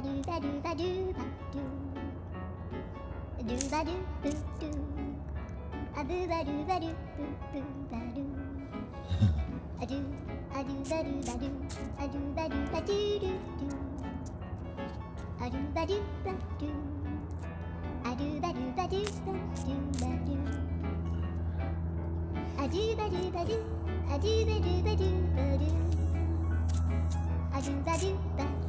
do ba do ba do ba do. Do ba do boo do. A boo ba do ba do boo boo ba do. A do ba do ba do. A do ba do ba do do do. A do ba do ba do. A do ba do ba do ba do ba do. A do ba do ba do. A do ba do ba do ba do. A do ba do ba do.